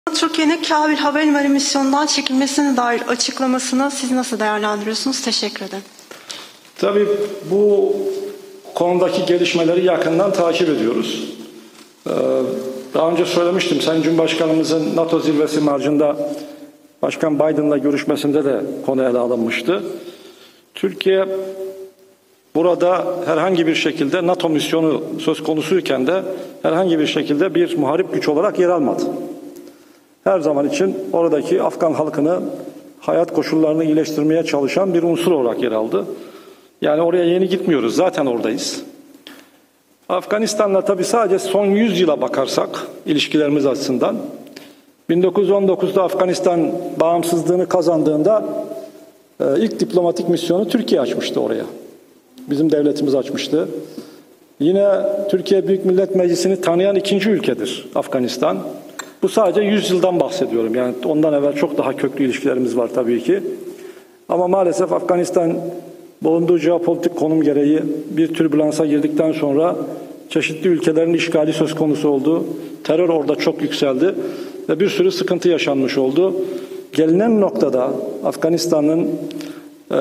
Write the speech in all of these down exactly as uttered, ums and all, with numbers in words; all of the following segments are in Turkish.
Türkiye'nin Kabil Havalimanı misyonundan çekilmesine dair açıklamasını siz nasıl değerlendiriyorsunuz? Teşekkür ederim. Tabii bu konudaki gelişmeleri yakından takip ediyoruz. Ee, daha önce söylemiştim, Sayın Cumhurbaşkanımızın NATO zirvesi marjında Başkan Biden'la görüşmesinde de konu ele alınmıştı. Türkiye burada herhangi bir şekilde NATO misyonu söz konusuyken de herhangi bir şekilde bir muharip güç olarak yer almadı. Her zaman için oradaki Afgan halkını, hayat koşullarını iyileştirmeye çalışan bir unsur olarak yer aldı. Yani oraya yeni gitmiyoruz, zaten oradayız. Afganistan'la tabii sadece son yüz yıla bakarsak ilişkilerimiz açısından, bin dokuz yüz on dokuzda Afganistan bağımsızlığını kazandığında e, ilk diplomatik misyonu Türkiye açmıştı oraya. Bizim devletimiz açmıştı. Yine Türkiye Büyük Millet Meclisi'ni tanıyan ikinci ülkedir Afganistan. Bu sadece yüz yıldan bahsediyorum. Yani ondan evvel çok daha köklü ilişkilerimiz var tabii ki. Ama maalesef Afganistan bulunduğu jeopolitik konum gereği bir türbülansa girdikten sonra çeşitli ülkelerin işgali söz konusu oldu. Terör orada çok yükseldi ve bir sürü sıkıntı yaşanmış oldu. Gelinen noktada Afganistan'ın e,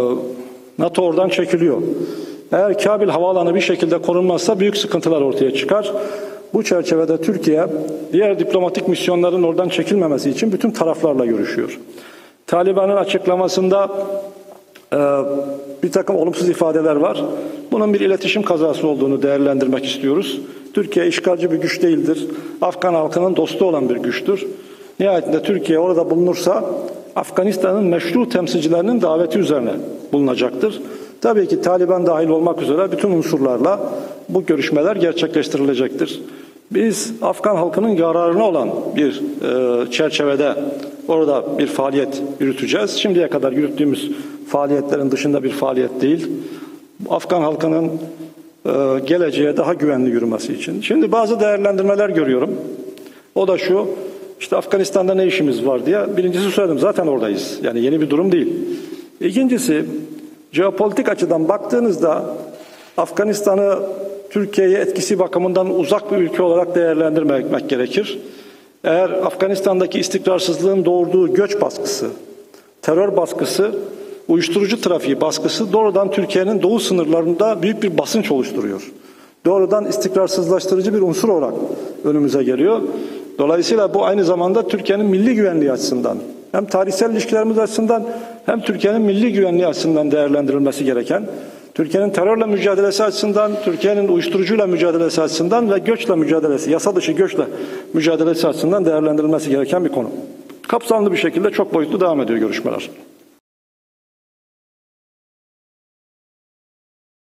NATO oradan çekiliyor. Eğer Kabil havaalanı bir şekilde korunmazsa büyük sıkıntılar ortaya çıkar. Bu çerçevede Türkiye diğer diplomatik misyonların oradan çekilmemesi için bütün taraflarla görüşüyor. Taliban'ın açıklamasında e, bir takım olumsuz ifadeler var. Bunun bir iletişim kazası olduğunu değerlendirmek istiyoruz. Türkiye işgalci bir güç değildir. Afgan halkının dostu olan bir güçtür. Nihayetinde Türkiye orada bulunursa Afganistan'ın meşru temsilcilerinin daveti üzerine bulunacaktır. Tabii ki Taliban dahil olmak üzere bütün unsurlarla bu görüşmeler gerçekleştirilecektir. Biz Afgan halkının yararına olan bir e, çerçevede orada bir faaliyet yürüteceğiz. Şimdiye kadar yürüttüğümüz faaliyetlerin dışında bir faaliyet değil. Afgan halkının e, geleceğe daha güvenli yürümesi için. Şimdi bazı değerlendirmeler görüyorum. O da şu, işte Afganistan'da ne işimiz var diye. Birincisi söyledim, zaten oradayız. Yani yeni bir durum değil. İkincisi, jeopolitik açıdan baktığınızda Afganistan'ı Türkiye'ye etkisi bakımından uzak bir ülke olarak değerlendirmemek gerekir. Eğer Afganistan'daki istikrarsızlığın doğurduğu göç baskısı, terör baskısı, uyuşturucu trafiği baskısı doğrudan Türkiye'nin doğu sınırlarında büyük bir basınç oluşturuyor. Doğrudan istikrarsızlaştırıcı bir unsur olarak önümüze geliyor. Dolayısıyla bu aynı zamanda Türkiye'nin milli güvenliği açısından, hem tarihsel ilişkilerimiz açısından hem Türkiye'nin milli güvenliği açısından değerlendirilmesi gereken, Türkiye'nin terörle mücadelesi açısından, Türkiye'nin uyuşturucuyla mücadelesi açısından ve göçle mücadelesi, yasa dışı göçle mücadelesi açısından değerlendirilmesi gereken bir konu. Kapsamlı bir şekilde çok boyutlu devam ediyor görüşmeler.